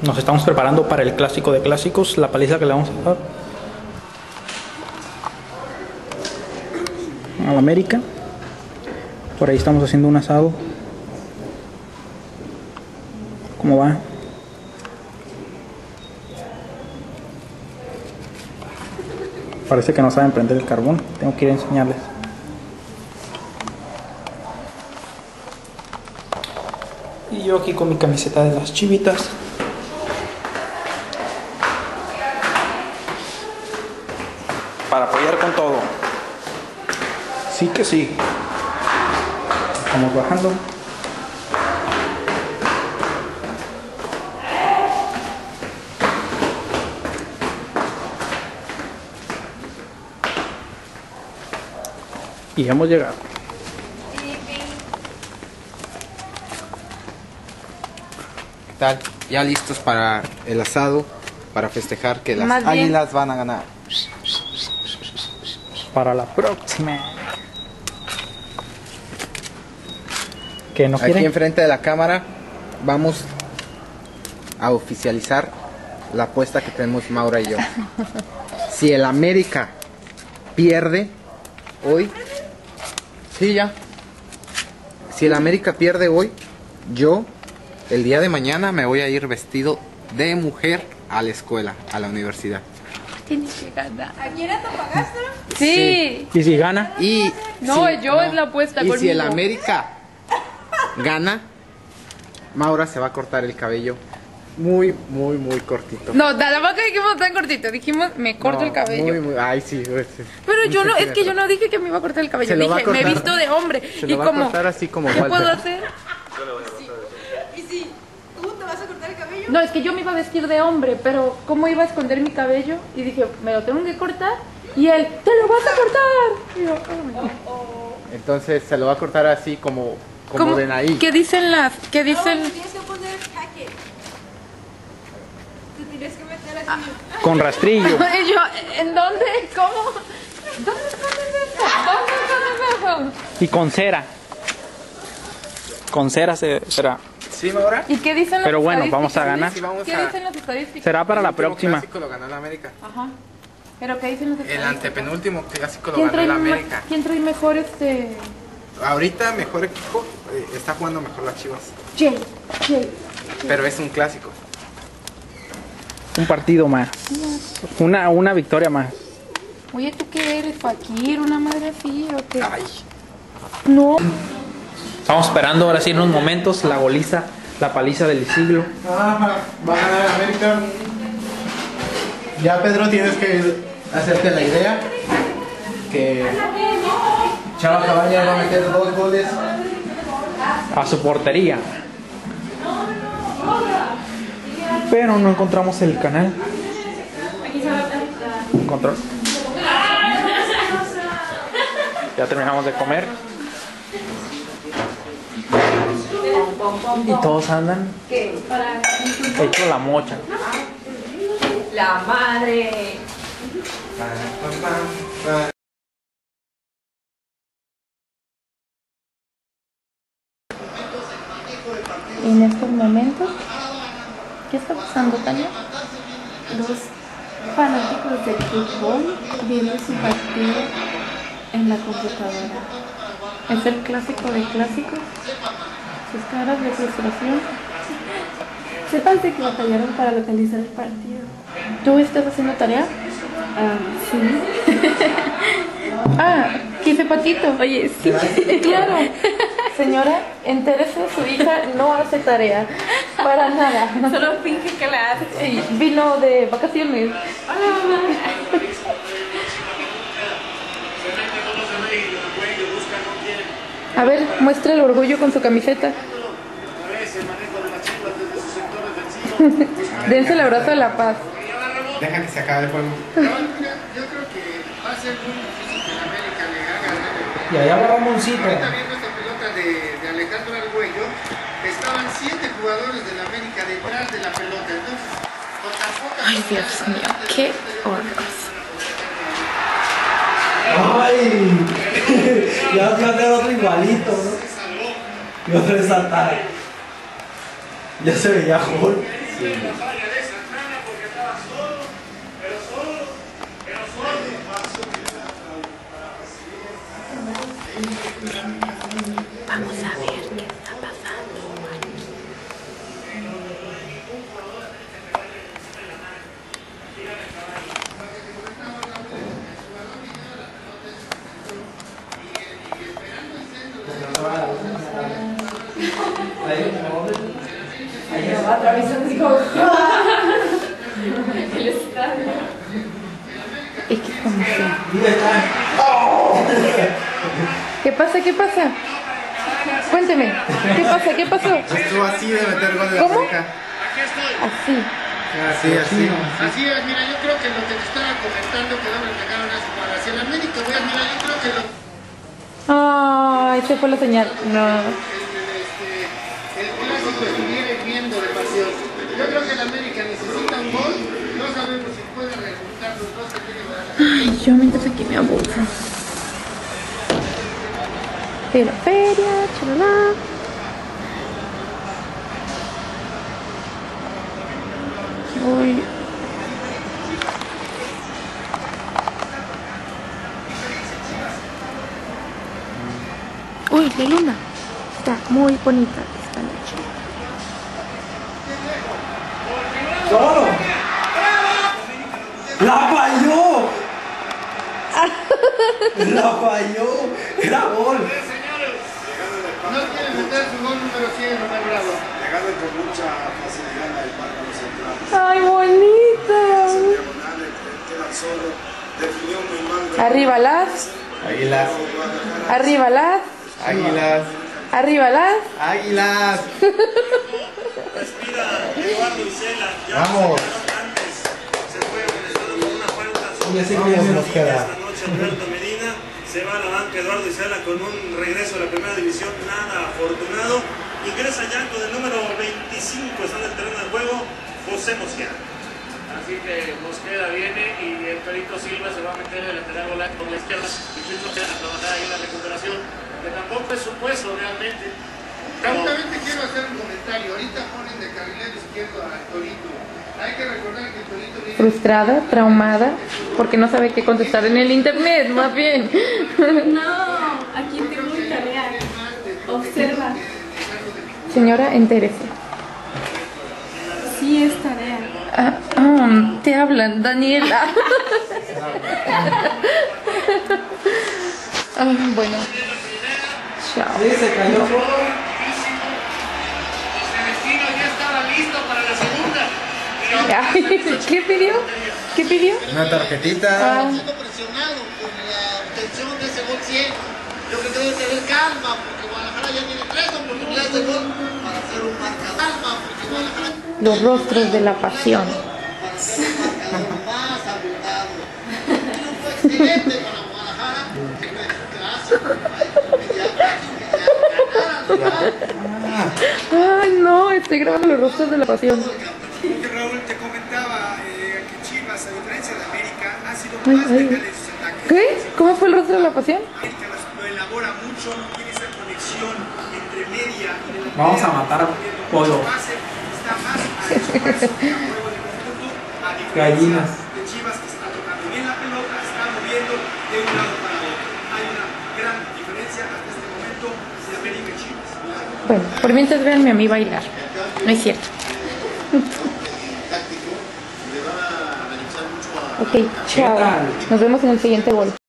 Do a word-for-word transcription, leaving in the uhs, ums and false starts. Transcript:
Nos estamos preparando para el clásico de clásicos, la paliza que le vamos a dar al América. Por ahí estamos haciendo un asado. ¿Cómo va? Parece que no saben prender el carbón. Tengo que ir a enseñarles. Y yo aquí con mi camiseta de las Chivitas. Para apoyar con todo. Sí que sí. Estamos bajando. Y hemos llegado. ¿Qué tal? Ya listos para el asado, para festejar que las Más bien. águilas van a ganar. Para la próxima. ¿Que no Aquí quieren? enfrente de la cámara vamos a oficializar la apuesta que tenemos Maura y yo. Si el América pierde hoy, sí ya. Si el América pierde hoy, yo el día de mañana me voy a ir vestido de mujer a la escuela, a la universidad. Tienes que ganar. ¿Ayer te pagaste? Sí. ¿Y si gana? Y No, si- yo es la apuesta Y si el conmigo. América gana, Maura se va a cortar el cabello muy, muy, muy cortito. No, tampoco dijimos tan cortito, dijimos me corto No, el cabello. Muy, muy, ay, sí, güey, sí. Pero Un yo no, es que centímetro. yo no dije que me iba a cortar el cabello, Se lo va a dije, me he cortar. visto de hombre. Se y lo va a como, cortar así como ¿qué Walter. puedo hacer? ¿Y si tú te vas a cortar el cabello? No, es que yo me iba a vestir de hombre, pero ¿cómo iba a esconder mi cabello? Y dije, me lo tengo que cortar. Y él, ¡te lo vas a cortar! Y yo, "Ay". Entonces se lo va a cortar así como, como ¿Cómo? de Naí. ¿Qué dicen las? ¿Qué No, dicen? te tienes que poner jaque. Te tienes que meter así. Con rastrillo. Y yo, ¿en dónde? ¿Cómo? ¿Dónde escondes eso? ¿Dónde escondes eso? Y con cera. Con cera se- será. ¿Sí, Maura? ¿Y qué dicen las Pero bueno, estadísticas? vamos a ganar. Sí, vamos ¿Qué a- dicen las estadísticas? Será para El la último próxima. clásico lo ganó la América. Ajá. ¿Pero qué dicen las El estadísticas? antepenúltimo clásico lo ¿Quién ganó trae, la ma- América. ¿Quién trae mejor este...? Ahorita mejor equipo, eh, está jugando mejor las Chivas. Jay, Jay. Pero es un clásico. Un partido más. Una, una victoria más. Oye, ¿tú qué eres, Fakir? ¿Una madre así o qué? Ay. No. Estamos esperando ahora sí en unos momentos la goliza, la paliza del siglo. Ah, va a ganar América. Ya, Pedro, tienes que hacerte la idea que Chava Cabañas va a meter dos goles. A su portería. Pero no encontramos el canal. Control. Ya terminamos de comer. Y todos andan hecho la mocha. La madre. En estos momentos, ¿qué está pasando, Tania? Los fanáticos del fútbol viendo su partido en la computadora. Es el clásico de clásicos. Sus caras de frustración. Sepan que batallaron para localizar el partido. ¿Tú estás haciendo tarea? Ah, sí. Ah, jefe Patito. Oye, sí, claro. Señora, entérese, su hija no hace tarea. Para nada. Solo finge que la hace. Ey, vino de vacaciones. A ver, muestra el orgullo con su camiseta. Dense el abrazo de la paz. Deja que se acabe el juego. Yo creo que va a ser muy difícil que la América le haga ganar. Y allá va Ramoncito. Ahorita viendo esta pelota de, de Alejandro Arguello, estaban siete jugadores de la América detrás de la pelota. Entonces, con tan poca Ay, Dios mío, qué horror. ¡Ay! Ya va a quedar otro igualito, ¿no? Y otro de saltar. Ya se veía gol. como sea. ¿Qué pasa? ¿Qué pasa? Cuénteme. ¿Qué pasa? ¿Qué pasó? Estuvo así de meter gol de ¿Cómo? América. Así. Así, así. Así es, mira, yo creo que lo que te estaba comentando que no me pegaron a su madre. Hacia el América, voy a mira, yo creo que lo, Ay, se fue la señal. No. el, este, el clásico estuviera hirviendo de pasión. Yo creo que el América necesita un gol. No sabemos si puede remontar los dos que tiene que dar. Ay, yo mientras aquí me aburro. De la feria, chalala. Uy. Uy, la luna. Está muy bonita esta noche. ¡Solo! ¡La falló! ¡La falló! ¡Era gol! No quiere meter su gol número cien, Román Bravo. Llegando con mucha facilidad al marco central. Ay, bonita. Diagonales, queda solo. Definió muy mal. Arriba las. Águilas. Arriba las. Águilas. Arriba las. Águilas. Respira Eduardo Isela. Ya Vamos. antes se fue amonestado con una falta. Y así Vamos, que nos queda. Esta noche Alberto Medina se va a la banca Eduardo Isela con un regreso a la primera división nada afortunado. Ingresa ya con el número veinticinco, está en el terreno de juego, José Mosquera. Así que Mosquera viene y el Perito Silva se va a meter el lateral volante con la izquierda y Luis Mosquera a trabajar ahí en la recuperación, que tampoco es su puesto realmente. Pero Únicamente quiero hacer un comentario. Ahorita ponen de carrilero izquierdo a Torito. Hay que recordar que Torito viene Frustrada, traumada, porque no sabe qué contestar en el internet, más bien. No, aquí tengo mi tarea. Observa. Señora, entérese. Sí, es tarea. Ah, ah, te hablan, Daniela. Ah, bueno. Chao. Sí, se cayó solo. Celestino ya estaba listo para la segunda. Pero Ay, ¿qué pidió? ¿Qué pidió? Una tarjetita. Ah, siendo presionado por la obtención de ese gol cien. Yo creo que debe tener calma porque Guadalajara ya tiene tres oportunidades de gol para hacer un marcador. Calma porque Guadalajara los rostros de la pasión. para hacer un marcador más abultado. No fue excelente para Guadalajara. Ay, no, estoy grabando los rostros de la pasión. Raúl, te comentaba eh, que Chivas, a diferencia de América, ha sido Ay, más ay. letal en sus ataques. ¿Qué? ¿Cómo fue el rostro de la pasión? América lo elabora mucho, no tiene esa conexión entre media y delantera. Vamos a matar pollo. Base está más a su máximo juego de conjunto, a diferencia Gallinas. de Chivas que está tocando bien la pelota, está moviendo de un lado para otro. Hay una gran diferencia hasta este momento de América y Chivas. Bueno, por mientras véanme a mí bailar. No es cierto. Ok, chao. Nos vemos en el siguiente gol.